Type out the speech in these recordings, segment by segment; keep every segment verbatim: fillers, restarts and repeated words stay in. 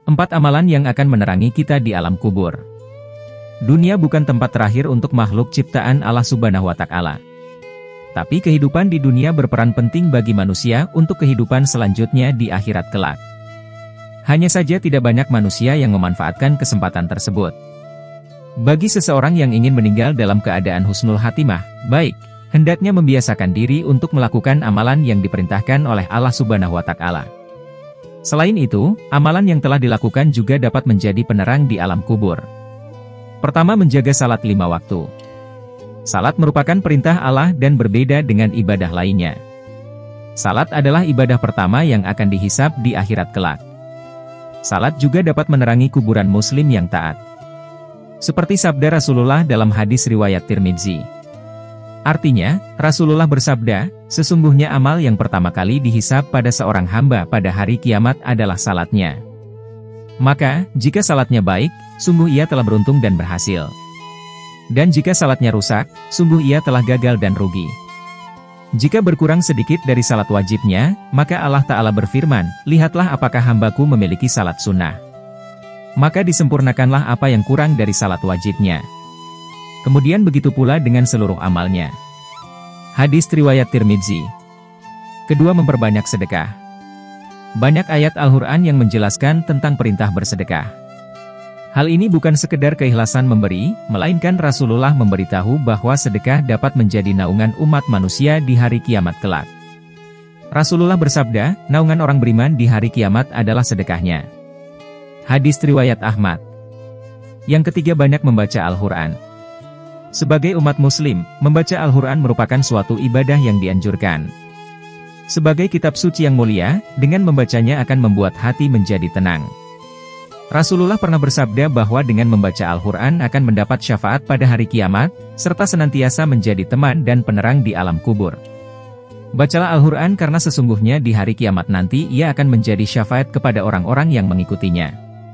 Empat amalan yang akan menerangi kita di alam kubur. Dunia bukan tempat terakhir untuk makhluk ciptaan Allah Subhanahu wa Ta'ala. Tapi kehidupan di dunia berperan penting bagi manusia untuk kehidupan selanjutnya di akhirat kelak. Hanya saja tidak banyak manusia yang memanfaatkan kesempatan tersebut. Bagi seseorang yang ingin meninggal dalam keadaan husnul khatimah, baik, hendaknya membiasakan diri untuk melakukan amalan yang diperintahkan oleh Allah Subhanahu wa Ta'ala. Selain itu, amalan yang telah dilakukan juga dapat menjadi penerang di alam kubur. Pertama, menjaga salat lima waktu. Salat merupakan perintah Allah dan berbeda dengan ibadah lainnya. Salat adalah ibadah pertama yang akan dihisab di akhirat kelak. Salat juga dapat menerangi kuburan muslim yang taat. Seperti sabda Rasulullah dalam hadis riwayat Tirmidzi. Artinya, Rasulullah bersabda, sesungguhnya amal yang pertama kali dihisab pada seorang hamba pada hari kiamat adalah salatnya. Maka, jika salatnya baik, sungguh ia telah beruntung dan berhasil. Dan jika salatnya rusak, sungguh ia telah gagal dan rugi. Jika berkurang sedikit dari salat wajibnya, maka Allah Ta'ala berfirman, lihatlah apakah hambaku memiliki salat sunnah. Maka disempurnakanlah apa yang kurang dari salat wajibnya. Kemudian begitu pula dengan seluruh amalnya. Hadis riwayat Tirmidzi. Kedua, memperbanyak sedekah. Banyak ayat Al-Quran yang menjelaskan tentang perintah bersedekah. Hal ini bukan sekedar keikhlasan memberi, melainkan Rasulullah memberitahu bahwa sedekah dapat menjadi naungan umat manusia di hari kiamat kelak. Rasulullah bersabda, naungan orang beriman di hari kiamat adalah sedekahnya. Hadis riwayat Ahmad. Yang ketiga, banyak membaca Al-Quran. Sebagai umat muslim, membaca Al-Quran merupakan suatu ibadah yang dianjurkan. Sebagai kitab suci yang mulia, dengan membacanya akan membuat hati menjadi tenang. Rasulullah pernah bersabda bahwa dengan membaca Al-Quran akan mendapat syafaat pada hari kiamat, serta senantiasa menjadi teman dan penerang di alam kubur. Bacalah Al-Quran karena sesungguhnya di hari kiamat nanti ia akan menjadi syafaat kepada orang-orang yang mengikutinya.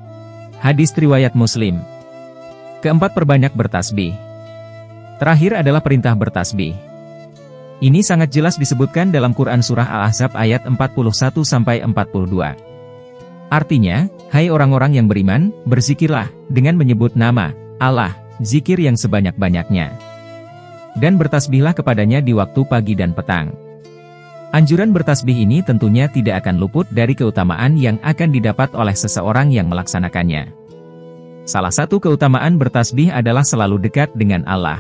Hadis riwayat Muslim. Keempat, perbanyak bertasbih. Terakhir adalah perintah bertasbih. Ini sangat jelas disebutkan dalam Quran Surah Al-Ahzab ayat empat puluh satu sampai empat puluh dua. Artinya, hai orang-orang yang beriman, berzikirlah, dengan menyebut nama Allah, zikir yang sebanyak-banyaknya. Dan bertasbihlah kepadanya di waktu pagi dan petang. Anjuran bertasbih ini tentunya tidak akan luput dari keutamaan yang akan didapat oleh seseorang yang melaksanakannya. Salah satu keutamaan bertasbih adalah selalu dekat dengan Allah.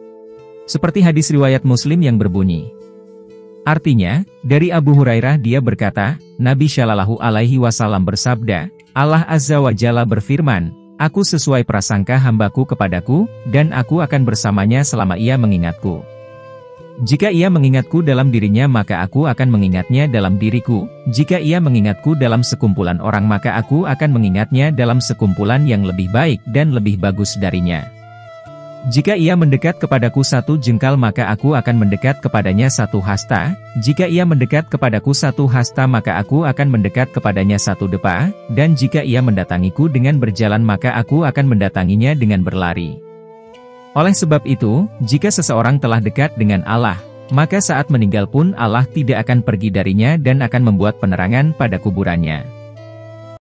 Seperti hadis riwayat Muslim yang berbunyi. Artinya, dari Abu Hurairah dia berkata, Nabi Shallallahu Alaihi Wasallam bersabda, Allah Azza wa Jalla berfirman, aku sesuai prasangka hambaku kepadaku, dan aku akan bersamanya selama ia mengingatku. Jika ia mengingatku dalam dirinya maka aku akan mengingatnya dalam diriku, jika ia mengingatku dalam sekumpulan orang maka aku akan mengingatnya dalam sekumpulan yang lebih baik dan lebih bagus darinya. Jika ia mendekat kepadaku satu jengkal maka aku akan mendekat kepadanya satu hasta, jika ia mendekat kepadaku satu hasta maka aku akan mendekat kepadanya satu depa, dan jika ia mendatangiku dengan berjalan maka aku akan mendatanginya dengan berlari. Oleh sebab itu, jika seseorang telah dekat dengan Allah, maka saat meninggal pun Allah tidak akan pergi darinya dan akan membuat penerangan pada kuburannya.